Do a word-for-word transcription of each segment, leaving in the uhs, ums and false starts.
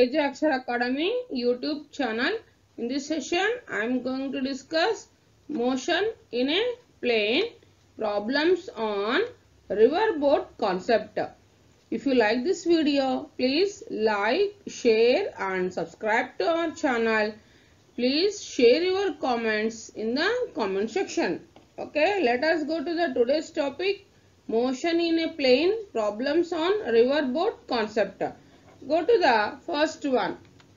Teja Akshar Academy YouTube channel. In this session, I am going to discuss motion in a plane, problems on riverboat concept. If you like this video, please like, share and subscribe to our channel. Please share your comments in the comment section. Okay, let us go to the today's topic, motion in a plane, problems on riverboat concept. Go to the first one.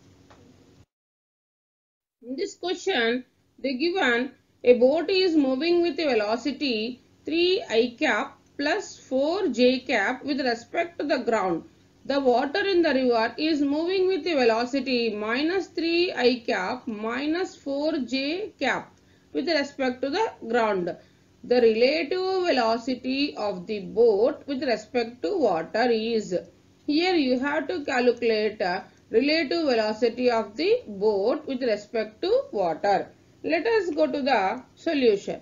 In this question, they given a boat is moving with a velocity three i cap plus four j cap with respect to the ground. The water in the river is moving with a velocity minus three i cap minus four j cap with respect to the ground. The relative velocity of the boat with respect to water is. Here you have to calculate uh, relative velocity of the boat with respect to water. Let us go to the solution.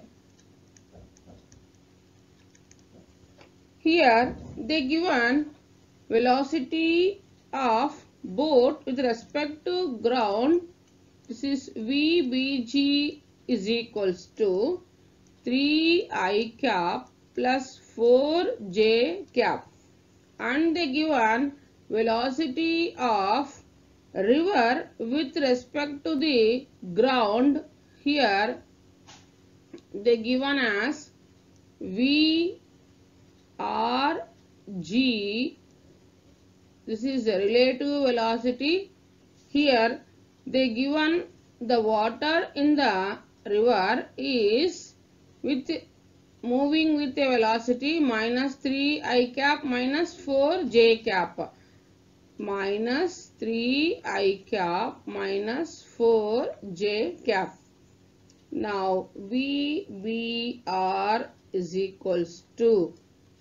Here they given velocity of boat with respect to ground. This is V B G is equals to three i cap plus four j cap. And they given velocity of river with respect to the ground. Here they given as V R G. This is the relative velocity. Here they given the water in the river is with moving with a velocity minus three i cap minus four j cap. Minus three i cap minus four j cap. Now V B R is equals to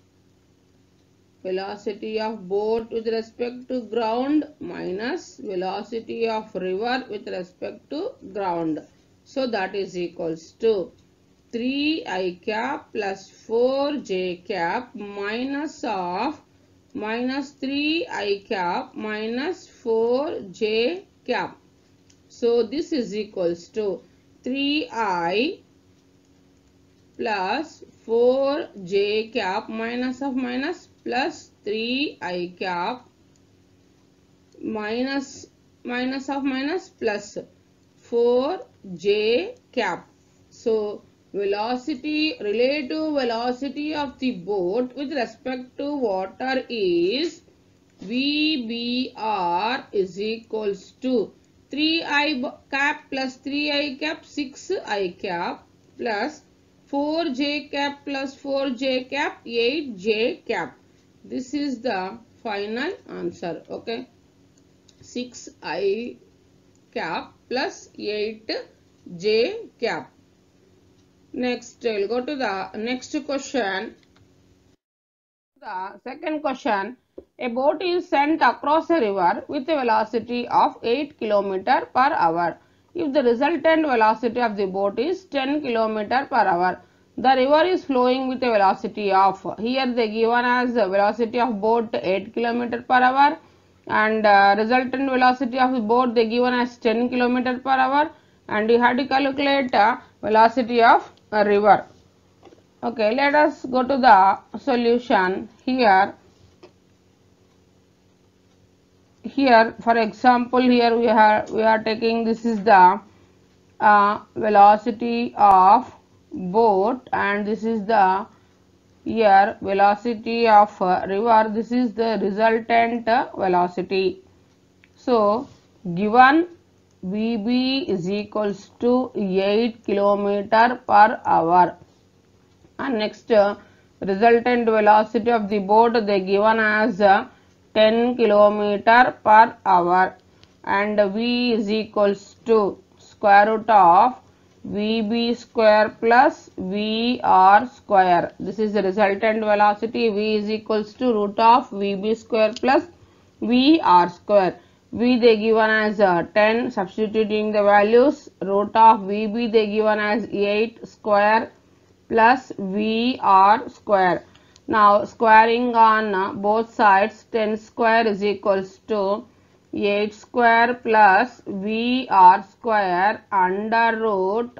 velocity of boat with respect to ground minus velocity of river with respect to ground. So that is equals to three i cap plus four j cap minus of minus three i cap minus four j cap. So this is equals to three i plus four j cap minus of minus plus three i cap minus minus of minus plus four j cap. So velocity, relative velocity of the boat with respect to water is V B R is equals to three i cap plus three i cap six i cap plus four j cap plus four j cap eight j cap. This is the final answer. Okay, six i cap plus eight j cap. Next, we'll go to the next question. The second question, a boat is sent across a river with a velocity of eight kilometers per hour. If the resultant velocity of the boat is ten kilometers per hour, the river is flowing with a velocity of, here they given as the velocity of boat eight kilometers per hour and uh, resultant velocity of the boat they given as ten kilometers per hour, and you have to calculate uh, velocity of a river. Okay, let us go to the solution. Here here for example, here we are we are taking, this is the uh, velocity of boat and this is the here velocity of uh, river. This is the resultant uh, velocity. So given V B is equals to eight kilometers per hour, and next uh, resultant velocity of the boat they given as uh, ten kilometers per hour, and V is equals to square root of V B square plus V R square. This is the resultant velocity. V is equals to root of V B square plus V R square. V they given as uh, ten, substituting the values, root of V B they given as eight square plus V R square. Now squaring on uh, both sides, ten square is equals to eight square plus V R square under root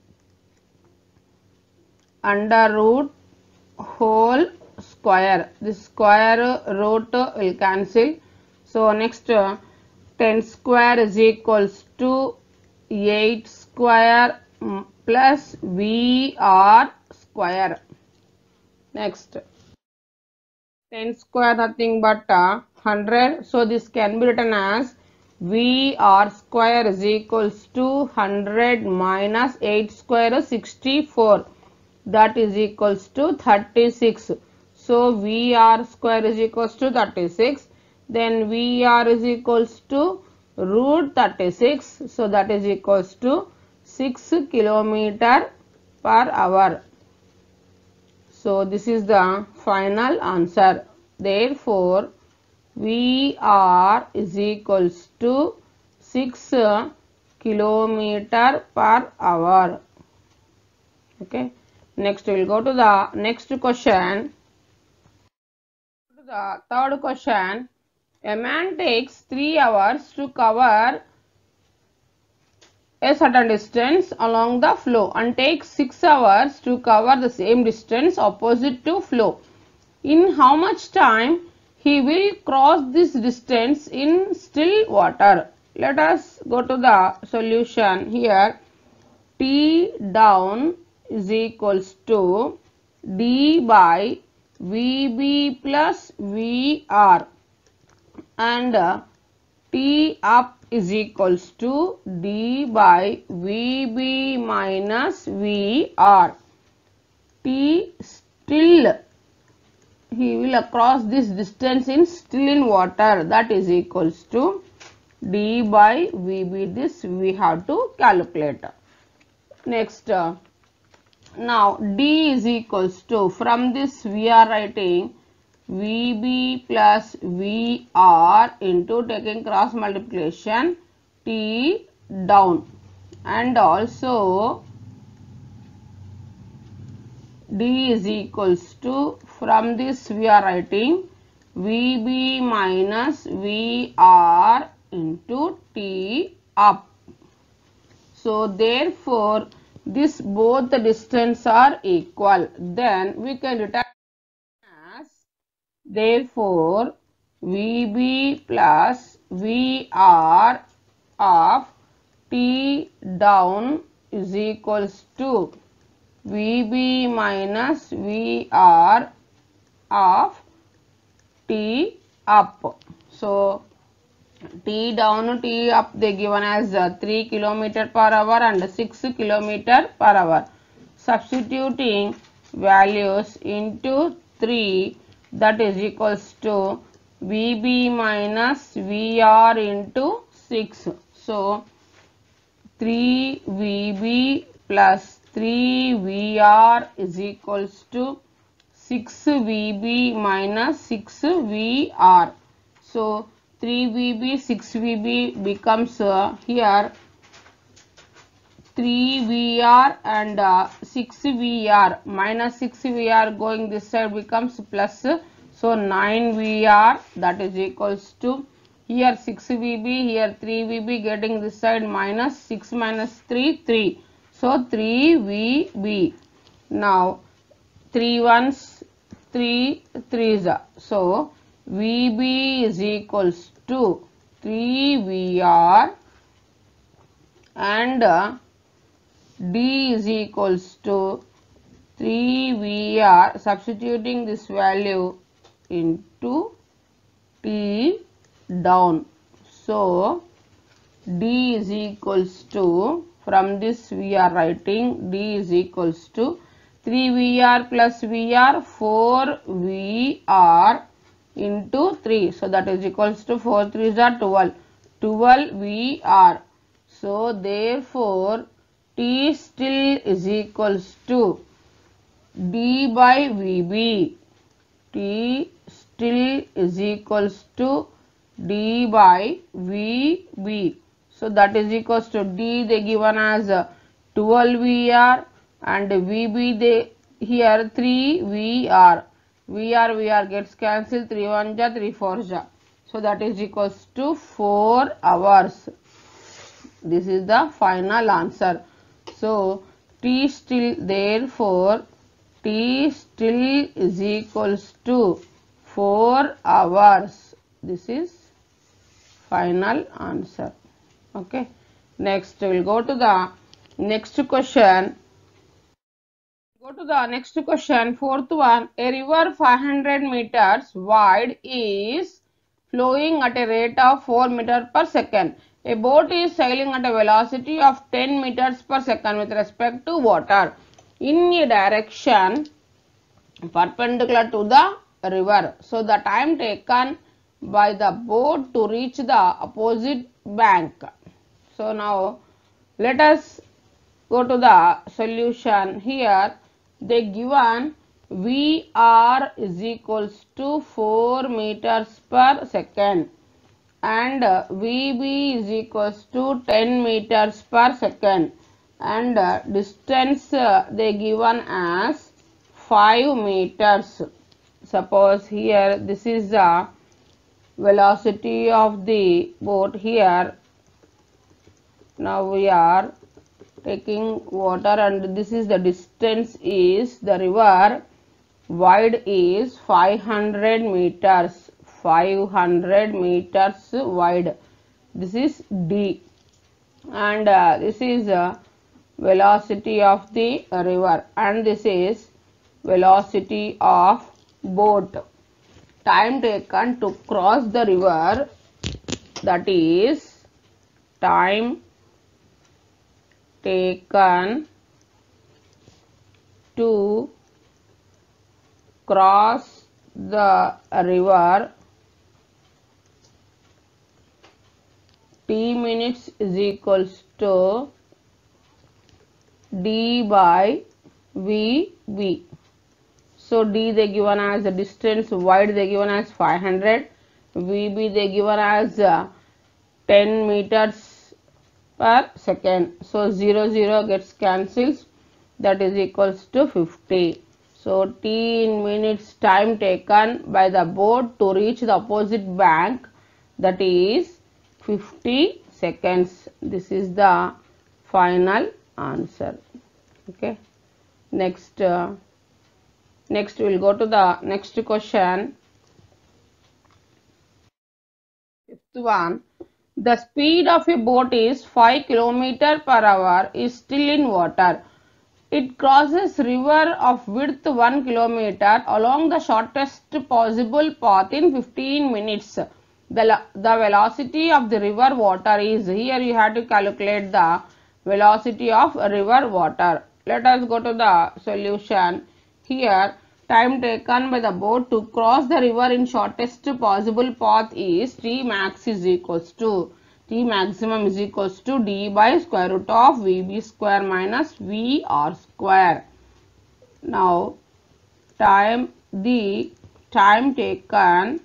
under root whole square. This square root will cancel. So next ten square is equals to eight square plus V R square. Next ten square nothing but uh, one hundred. So this can be written as V R square is equals to one hundred minus eight square is sixty-four. That is equals to thirty-six. So V R square is equals to thirty-six. Then V R is equals to root thirty-six. So that is equals to six kilometer per hour. So this is the final answer. Therefore, V R is equals to six kilometer per hour. Okay. Next we will go to the next question. To the third question. A man takes three hours to cover a certain distance along the flow and takes six hours to cover the same distance opposite to flow. In how much time he will cross this distance in still water? Let us go to the solution here. T down is equals to D by V B plus V R and uh, T up is equals to D by V B minus V R. T still, he will cross this distance in still in water, that is equals to D by V B. This we have to calculate. Next, uh, now D is equals to, from this we are writing V B plus V R into taking cross multiplication T down, and also D is equals to, from this we are writing V B minus V R into T up. So therefore this both the distance are equal. Then we can write as, therefore V B plus V R of T down is equals to V B minus V R of T up. So T down, T up they given as uh, three kilometer per hour and six kilometer per hour. Substituting values into three, that is equals to V B minus V R into six. So three V B plus three V R is equals to six V B minus six V R. So three V B, six V B becomes uh, here three V R and uh, six V R, minus six V R going this side becomes plus, so nine V R, that is equals to, here six V B, here three V B, getting this side minus six minus three, three, so three V B. Now three ones, three threes, so V B is equals to three V R and uh, D is equals to three V R, substituting this value into T down. So D is equals to, from this we are writing D is equals to three V R plus V R, four V R into three. So that is equals to four threes are twelve, twelve V R. So therefore T still is equals to D by V B. T still is equals to D by V B. So that is equals to D they given as twelve V R and V B they here three V R. V R V R gets cancelled, three one ja, three four ja. So that is equals to four hours. This is the final answer. So T still, therefore T still is equals to four hours. This is final answer. Okay. Next we will go to the next question. Go to the next question, fourth one. A river five hundred meters wide is flowing at a rate of four meters per second. A boat is sailing at a velocity of ten meters per second with respect to water in a direction perpendicular to the river. So the time taken by the boat to reach the opposite bank. So now let us go to the solution. Here they given V R is equals to four meters per second and V B is equals to ten meters per second, and distance they given as five meters. Suppose here this is the velocity of the boat. Here now we are taking water and this is the distance is the river wide is five hundred meters, five hundred meters wide. This is D, and uh, this is uh, velocity of the river, and this is velocity of boat. Time taken to cross the river, that is time taken to cross the river, T minutes is equals to D by V B. So D they given as the distance, wide they given as five hundred, V B they given as uh, ten meters per second. So zero zero gets cancels, that is equals to fifty. So T in minutes time taken by the boat to reach the opposite bank, that is fifty seconds. This is the final answer. Okay. Next, uh, next we will go to the next question. Fifth one. The speed of a boat is five kilometers per hour is still in water. It crosses river of width one kilometer along the shortest possible path in fifteen minutes. The, the velocity of the river water is, here you have to calculate the velocity of river water. Let us go to the solution. Here time taken by the boat to cross the river in shortest possible path is T max is equals to T maximum is equals to D by square root of V B square minus V R square. Now time the time taken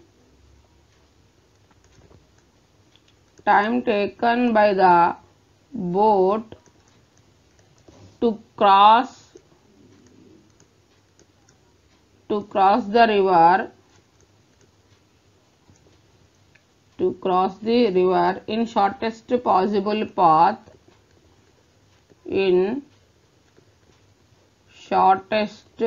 time taken by the boat to cross to cross the river to cross the river in shortest possible path in shortest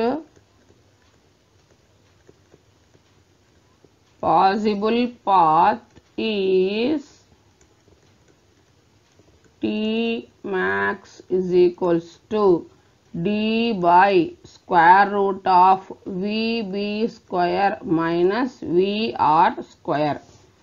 possible path is T max is equals to D by square root of V B square minus V R square.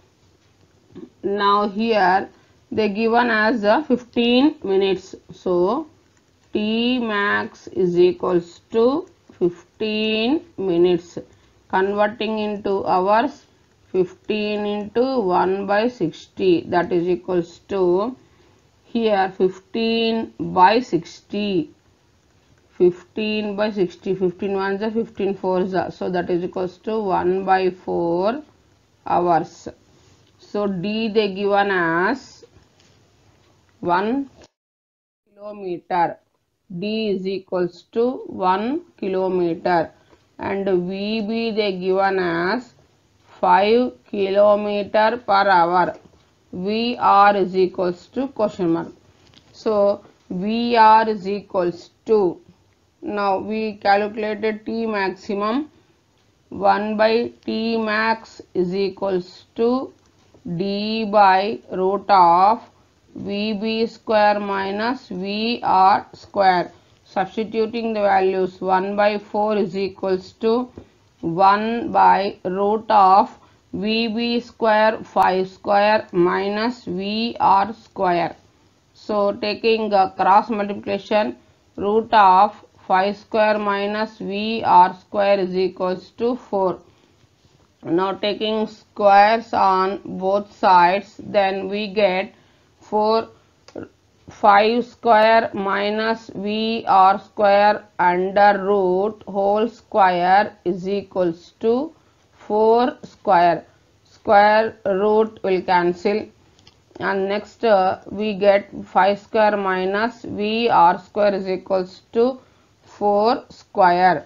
Now here they given as uh, fifteen minutes. So T max is equals to fifteen minutes. Converting into hours, fifteen into one by sixty, that is equals to here fifteen by sixty. fifteen by sixty, fifteen ones are fifteen fours are, so that is equals to one by four hours. So D they given as one kilometer. D is equals to one kilometer, and V B they given as five kilometer per hour. V R is equals to question mark. So V R is equals to, now we calculated T maximum, one by T max is equals to D by root of V B square minus V R square. Substituting the values, one by four is equals to one by root of V B square five square minus V R square. So taking a cross multiplication, root of five square minus V R square is equals to four. Now taking squares on both sides, then we get four, five square minus V R square under root whole square is equals to four square. Square root will cancel, and next uh, we get five square minus V R square is equals to four square.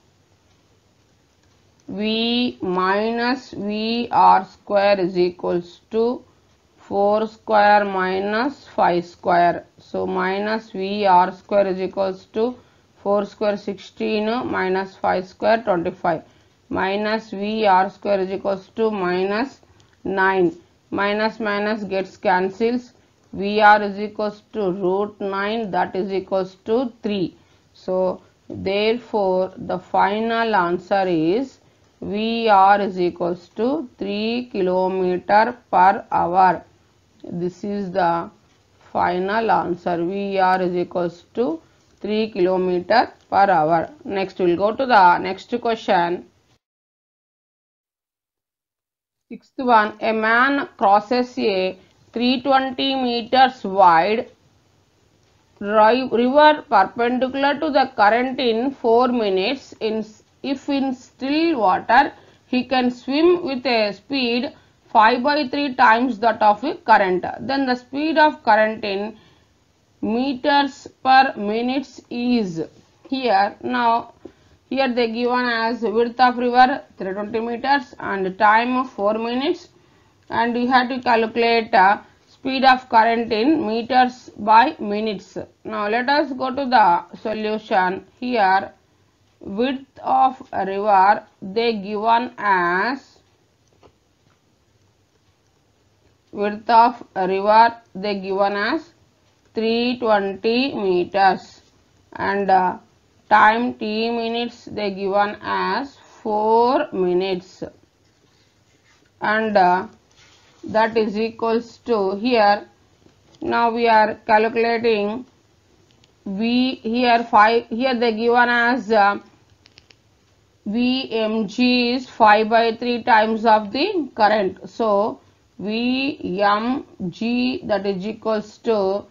V minus V R square is equals to four square minus five square. So minus V R square is equals to four square sixteen minus five square twenty-five. Minus V R square is equals to minus nine. Minus minus gets cancels. V R is equals to root nine, that is equals to three. So therefore the final answer is V R is equals to three kilometer per hour. This is the final answer. V R is equals to three kilometer per hour. Next we will go to the next question. Sixth one, a man crosses a three hundred twenty meters wide river perpendicular to the current in four minutes. In if in still water, he can swim with a speed five by three times that of a current. Then the speed of current in meters per minute is here. Now here they given as width of river three hundred twenty meters and time of four minutes, and you have to calculate uh, speed of current in meters by minutes. Now let us go to the solution. Here width of a river they given as width of a river they given as three hundred twenty meters, and uh, time t minutes they given as four minutes, and uh, that is equals to here. Now we are calculating V here five, here they given as uh, V M G is five by three times of the current. So V M G that is equals to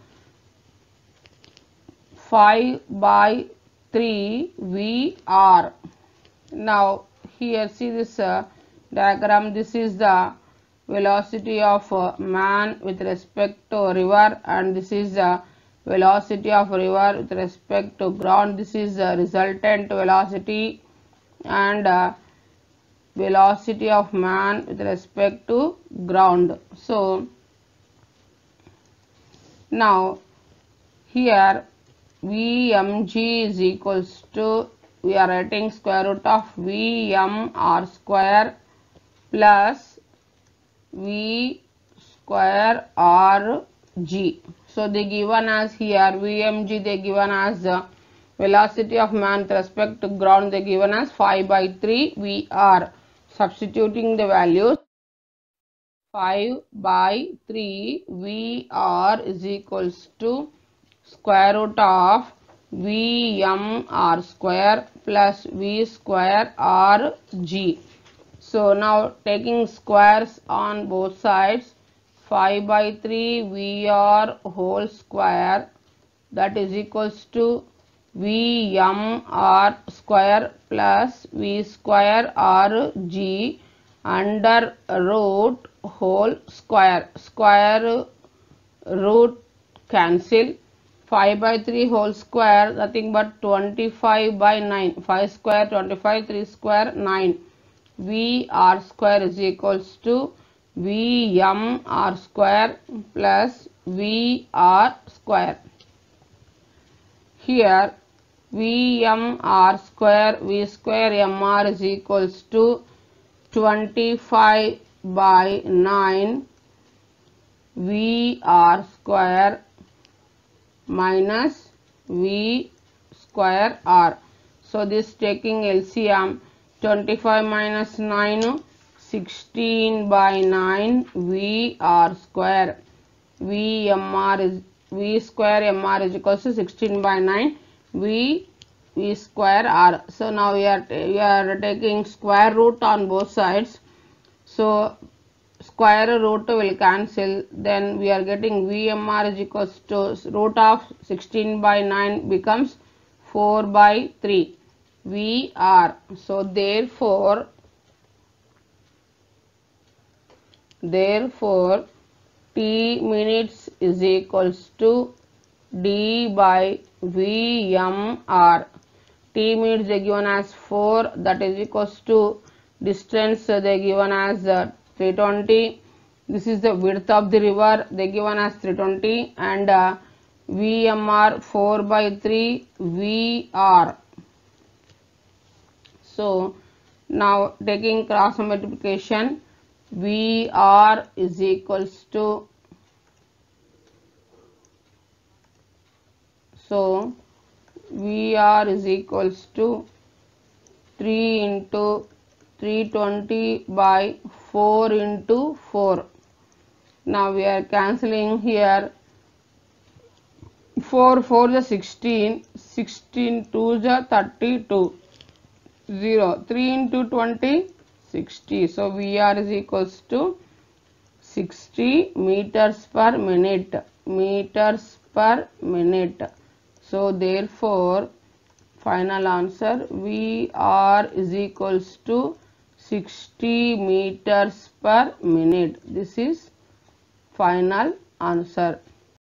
five by three V R. Now here see this uh, diagram. This is the velocity of uh, man with respect to river, and this is the velocity of river with respect to ground. This is the resultant velocity, and uh, velocity of man with respect to ground. So now here V M G is equals to, we are writing square root of V M R square plus V square R G. So they given as here V M G they given as the velocity of man with respect to ground they given as five by three V R. Substituting the values, five by three V R is equals to square root of V M R square plus V square R G. So now taking squares on both sides, five by three V R whole square that is equals to V M R square plus V square R G under root whole square. Square root cancel. five by three whole square nothing but twenty-five by nine. five square twenty-five, three square nine. V R square is equals to V M R square plus V R square. Here V M R square, V square M R is equals to twenty-five by nine V R square minus V square R. So this taking L C M, twenty-five minus nine, sixteen by nine V R square. V M R is V square M R is equals to sixteen by nine V V square R. So now we are we are taking square root on both sides. So square root will cancel. Then we are getting V M R is equals to root of sixteen by nine becomes four by three V R. So therefore, therefore T minutes is equals to D by V M R. T minutes they given as four, that is equals to distance they given as uh, three twenty. This is the width of the river they given as three twenty, and uh, V M R four by three V R. So now taking cross multiplication, V R is equals to, so V R is equals to three into three twenty by four into four. Now we are cancelling here. four four is sixteen, sixteen two is thirty-two, zero, three into twenty, sixty. So V R is equals to sixty meters per minute, meters per minute. So therefore final answer V R is equals to sixty meters per minute. This is final answer.